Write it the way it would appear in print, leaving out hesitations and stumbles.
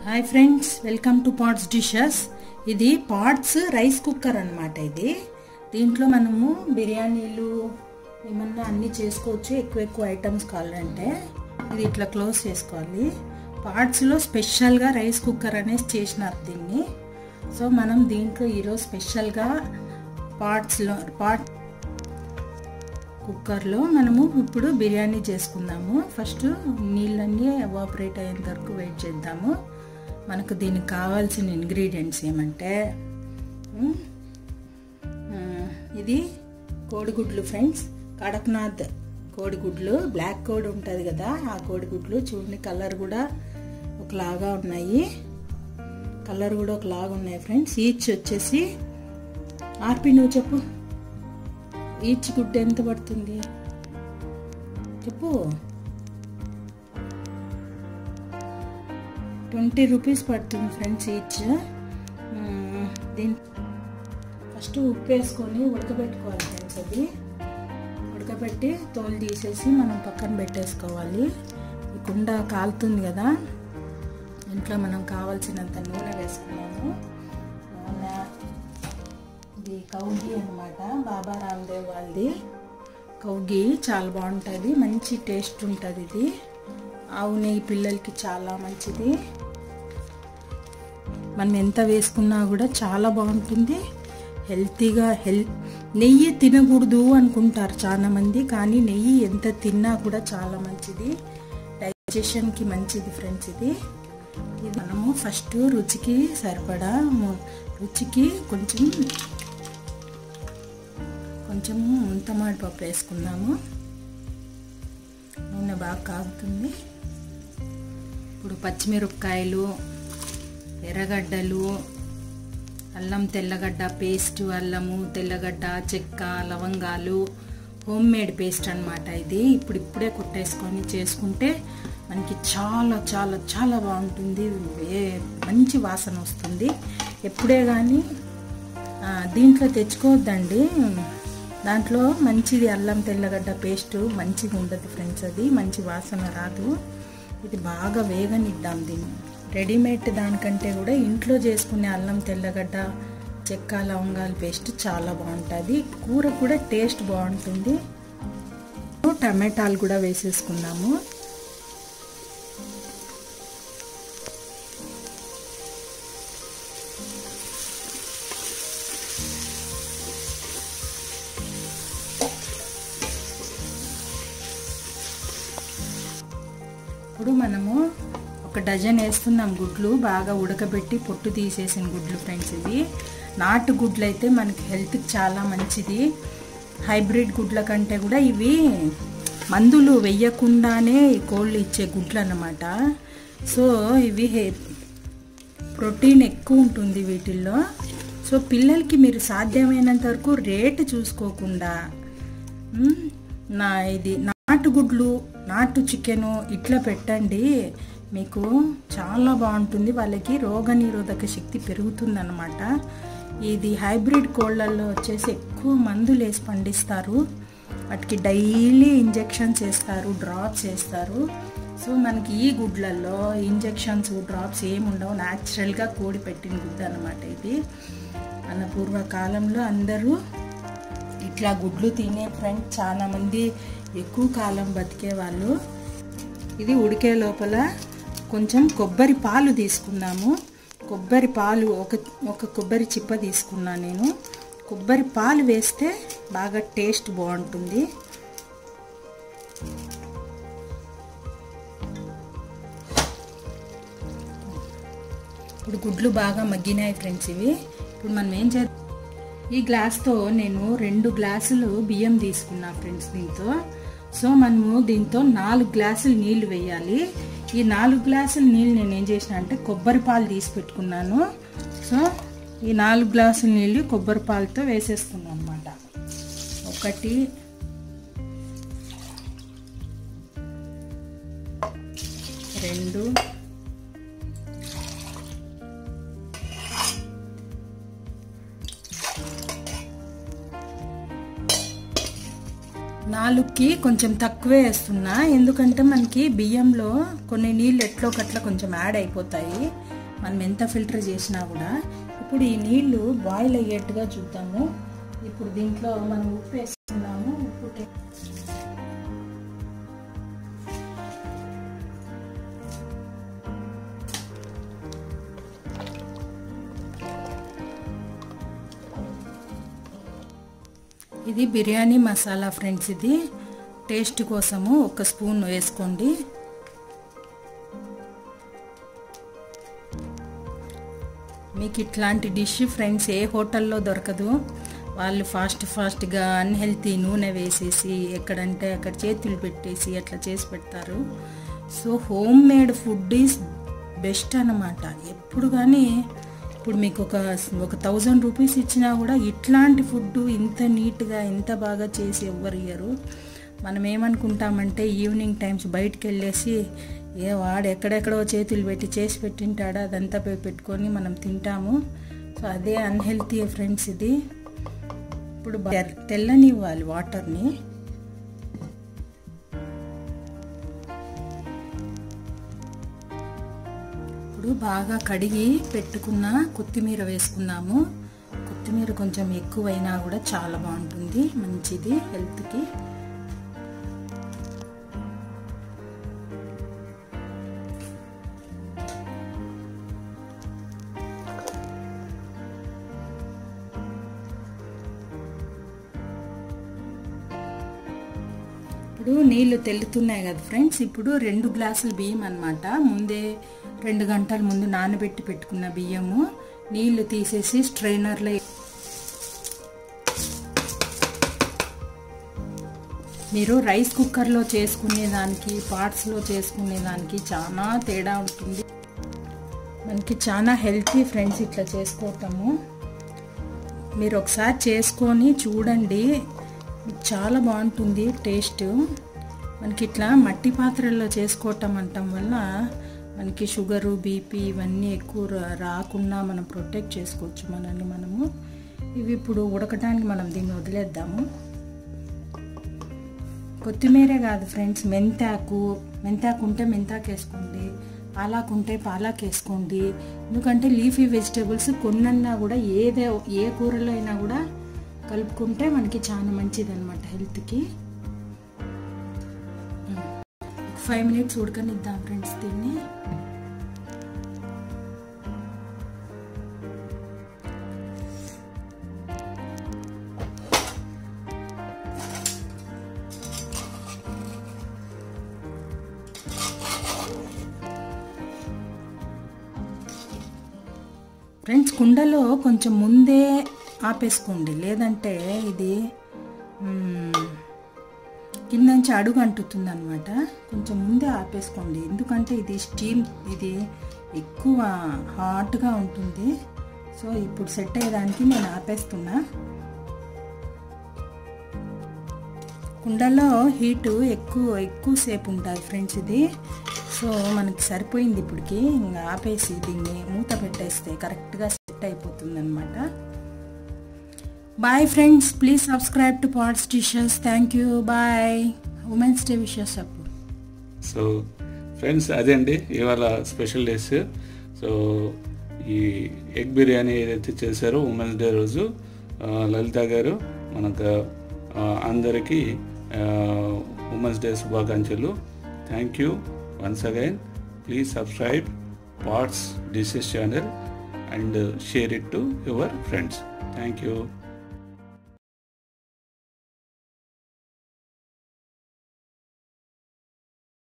Hi friends welcome to pots dishes ఇది pots rice cooker అన్నమాట ఇది దీంట్లో మనము బిర్యానీలు ఏమన్నా అన్ని చేసుకోవచ్చు ఎక్కువ ఐటమ్స్ కావాలంటే ఇది ఇట్లా క్లోజ్ చేసుకోవాలి పాట్స్ లో స్పెషల్ గా రైస్ కుక్కర్ అనేది చేసినారు దీన్ని సో మనం దీంట్లో ఈ రోజు స్పెషల్ గా పాట్స్ కుక్కర్ లో మనము ఇప్పుడు బిర్యానీ చేసుకుందాము ఫస్ట్ నీళ్ళన్నీ ఎవాపరేట్ అయ్యేంత వరకు వెయిట్ చేద్దాము మనకు దీనికి కావాల్సిన ఇంగ్రీడియెంట్స్ ఏమంటే ఇది కోడిగుడ్లు ఫ్రెండ్స్ కడక్నాథ్ కోడిగుడ్లు బ్లాక్ కోడి ఉంటుంది కదా ఆ కోడిగుడ్లు చూడండి కలర్ కూడా ఒకలాగా ఉన్నాయి ఫ్రెండ్స్ ఈచ్ వచ్చేసి ఆర్పి నువ్వు చెప్పు ఈచ్ గుడ్డు ఎంత పడుతుంది చెప్పు 20 రూపీస్ పడుతుంది ఫ్రెండ్స్ ఈచ్ దీని ఫస్ట్ ఉప్పు వేసుకొని ఉడకబెట్టుకోవాలి ఫ్రెండ్స్ అది ఉడకబెట్టి తోలు తీసేసి మనం పక్కన పెట్టేసుకోవాలి ఈ కుండ కాలుతుంది కదా ఇంట్లో మనం కావాల్సినంత నూనె వేసుకున్నాము నూనె ఇది కౌగి అన్నమాట బాబా రామ్దేవ్ వాళ్ళది కౌగి చాలా బాగుంటుంది మంచి టేస్ట్ ఉంటుంది ఇది ఆవు నెయ్యి పిల్లలకి చాలా మంచిది మనం ఎంత వేసుకున్నా కూడా చాలా బాగుంటుంది హెల్తీగా నెయ్యి తినకూడదు అనుకుంటారు చాలా మంది కానీ నెయ్యి ఎంత తిన్నా కూడా చాలా మంచిది డైజెషన్కి మంచిది ఫ్రెండ్స్ ఇది మనము ఫస్ట్ రుచికి సరిపడా రుచికి కొంచెం ముంతమాడి పప్పు వేసుకుందాము నూనె బాగా కాగుతుంది ఇప్పుడు పచ్చిమిరపకాయలు ఎర్రగడ్డలు అల్లం తెల్లగడ్డ పేస్ట్ అల్లము తెల్లగడ్డ చెక్క లవంగాలు హోమ్ మేడ్ పేస్ట్ అన్నమాట ఇది ఇప్పుడే కొట్టేసుకొని చేసుకుంటే మనకి చాలా చాలా చాలా బాగుంటుంది మంచి వాసన వస్తుంది ఎప్పుడే కానీ దీంట్లో తెచ్చుకోవద్దండి దాంట్లో మంచిది అల్లం తెల్లగడ్డ పేస్ట్ మంచిగా ఉండదు ఫ్రెండ్స్ అది మంచి వాసన రాదు ఇది బాగా వేగనిద్దాం దీన్ని రెడీమేడ్ దానికంటే కూడా ఇంట్లో చేసుకునే అల్లం తెల్లగడ్డ చెక్క లవంగాల పేస్ట్ చాలా బాగుంటుంది కూర కూడా టేస్ట్ బాగుంటుంది టమాటాలు కూడా వేసేసుకున్నాము ఇప్పుడు మనము ఒక డజన్ వేస్తున్నాం గుడ్లు బాగా ఉడకబెట్టి పొట్టు తీసేసిన గుడ్లు ఫ్రెండ్స్ ఇవి నాటు గుడ్లు అయితే మనకి హెల్త్కి చాలా మంచిది హైబ్రిడ్ గుడ్ల కంటే కూడా ఇవి మందులు వెయ్యకుండానే కోళ్ళు ఇచ్చే గుడ్లు అన్నమాట సో ఇవి ప్రోటీన్ ఎక్కువ ఉంటుంది వీటిల్లో సో పిల్లలకి మీరు సాధ్యమైనంత వరకు రేటు చూసుకోకుండా ఇది నాటు గుడ్లు నాటు చికెను ఇట్లా పెట్టండి మీకు చాలా బాగుంటుంది వాళ్ళకి రోగనిరోధక శక్తి పెరుగుతుంది అన్నమాట ఇది హైబ్రిడ్ కోళ్ళల్లో వచ్చేసి ఎక్కువ మందులు వేసి పండిస్తారు వాటికి డైలీ ఇంజెక్షన్స్ వేస్తారు డ్రాప్స్ వేస్తారు సో మనకి ఈ గుడ్లలో ఇంజెక్షన్స్ డ్రాప్స్ ఏమి ఉండవు న్యాచురల్గా కోడి పెట్టిన గుడ్డు అన్నమాట ఇది మన పూర్వకాలంలో అందరూ ఇట్లా గుడ్లు తినే ఫ్రెండ్స్ చాలా మంది ఎక్కువ కాలం బతికే వాళ్ళు ఇది ఉడికే లోపల కొంచెం కొబ్బరి పాలు తీసుకున్నాము కొబ్బరి పాలు ఒక కొబ్బరి చిప్ప తీసుకున్నా నేను కొబ్బరి పాలు వేస్తే బాగా టేస్ట్ బాగుంటుంది ఇప్పుడు గుడ్లు బాగా మగ్గినాయి ఫ్రెండ్స్ ఇవి ఇప్పుడు మనం ఏం చేద్దాం ఈ గ్లాస్తో నేను 2 గ్లాసులు బియ్యం తీసుకున్నా ఫ్రెండ్స్ దీంతో సో మనము దీంతో 4 గ్లాసులు నీళ్లు వేయాలి ఈ 4 గ్లాసుల నీళ్ళు నేను ఏం చేసిన అంటే కొబ్బరి పాలు తీసి పెట్టుకున్నాను సో ఈ 4 గ్లాసుల నీళ్ళు కొబ్బరి పాలతో వేసేసుకున్నాను అన్నమాట 1 2 నాలుగుకి కొంచెం తక్కువే వేస్తున్నా ఎందుకంటే మనకి బియ్యంలో కొన్ని నీళ్ళు ఎట్లోకట్లా కొంచెం యాడ్ అయిపోతాయి మనం ఎంత ఫిల్టర్ చేసినా కూడా. ఇప్పుడు ఈ నీళ్లు బాయిల్ అయ్యేట్టుగా చూద్దాము. ఇప్పుడు దీంట్లో మనం ఉప్పు వేసుకున్నాము. ఉప్పు ఇది బిర్యానీ మసాలా ఫ్రెండ్స్. ఇది టేస్ట్ కోసము 1 స్పూన్ వేసుకోండి. మీకు ఇట్లాంటి డిష్ ఫ్రెండ్స్ ఏ హోటల్లో దొరకదు. వాళ్ళు ఫాస్ట్గా అన్హెల్తీ నూనె వేసేసి ఎక్కడంటే అక్కడ చేతులు పెట్టేసి అట్లా చేసి పెడతారు. So homemade food is best అన్నమాట ఎప్పుడు. కానీ ఇప్పుడు మీకు ఒక 1000 రూపీస్ ఇచ్చినా కూడా ఇట్లాంటి ఫుడ్ ఇంత నీట్గా ఇంత బాగా చేసి ఎవ్వరు ఇయ్యరు. మనం ఏమనుకుంటామంటే ఈవినింగ్ టైమ్స్ బయటికి వెళ్ళేసి వాడు ఎక్కడెక్కడో చేతులు పెట్టి చేసి పెట్టింటాడో అదంతా పెట్టుకొని మనం తింటాము. సో అదే అన్హెల్తీ ఫ్రెండ్స్. ఇది ఇప్పుడు తెల్లనివ్వాలి వాటర్ని. ఇప్పుడు బాగా కడిగి పెట్టుకున్న కొత్తిమీర వేసుకున్నాము. కొత్తిమీర కొంచెం ఎక్కువైనా కూడా చాలా బాగుంటుంది, మంచిది హెల్త్కి. ఇప్పుడు నీళ్లు తెల్లుతున్నాయి కదా ఫ్రెండ్స్. ఇప్పుడు 2 గ్లాసులు బియ్యం అన్నమాట. ముందే 2 గంటల ముందు నానబెట్టి పెట్టుకున్న బియ్యము నీళ్లు తీసేసి స్ట్రైనర్లో. మీరు రైస్ కుక్కర్లో చేసుకునేదానికి పాట్స్లో చేసుకునేదానికి చాలా తేడా ఉంటుంది. మనకి చాలా హెల్తీ ఫ్రెండ్స్ ఇట్లా చేసుకోవటము. మీరు ఒకసారి చేసుకొని చూడండి, చాలా బాగుంటుంది టేస్ట్. మనకి ఇట్లా మట్టి పాత్రల్లో చేసుకోవటం అంటాం వల్ల మనకి షుగరు బీపీ ఇవన్నీ ఎక్కువ రాకుండా మనం ప్రొటెక్ట్ చేసుకోవచ్చు మనల్ని మనము. ఇవి ఇప్పుడు ఉడకడానికి మనం దీన్ని వదిలేద్దాము. కొత్తిమీరే కాదు ఫ్రెండ్స్, మెంతాకు ఉంటే మెంతాకు వేసుకోండి, పాలాకు ఉంటే పాలాకు వేసుకోండి. ఎందుకంటే లీఫీ వెజిటేబుల్స్ కొన్నన్నా కూడా ఏ కూరలో అయినా కూడా కలుపుకుంటే మనకి చాలా మంచిది అనమాట హెల్త్కి. 5 మినిట్స్ ఉడకనిద్దాం ఫ్రెండ్స్ దీన్ని. ఫ్రెండ్స్ కుండలో కొంచెం ముందే ఆపేసుకోండి, లేదంటే ఇది కింద నుంచి అడుగు అంటుతుంది అనమాట. కొంచెం ముందే ఆపేసుకోండి, ఎందుకంటే ఇది స్టీమ్, ఇది ఎక్కువ హాట్గా ఉంటుంది. సో ఇప్పుడు సెట్ అయ్యేదానికి నేను ఆపేస్తున్నా. కుండలో హీటు ఎక్కువసేపు ఉంటుంది ఫ్రెండ్స్ ఇది. సో మనకి సరిపోయింది ఇప్పటికి. ఇంకా ఆపేసి దీన్ని మూత పెట్టేస్తే కరెక్ట్గా సెట్ అయిపోతుంది అనమాట. Bye friends, please subscribe to pots dishes. Thank you, bye. Women's day wishes అప్పుడు. సో ఫ్రెండ్స్ అదే అండి ఇవాళ స్పెషల్ డేస్. సో ఈ ఎగ్ బిర్యానీ ఏదైతే చేశారో ఉమెన్స్ డే రోజు లలిత గారు మనకు అందరికీ ఉమెన్స్ డే శుభాకాంక్షలు. Thank you once again. Please subscribe Pots Dishes channel and share it to your friends. Thank you.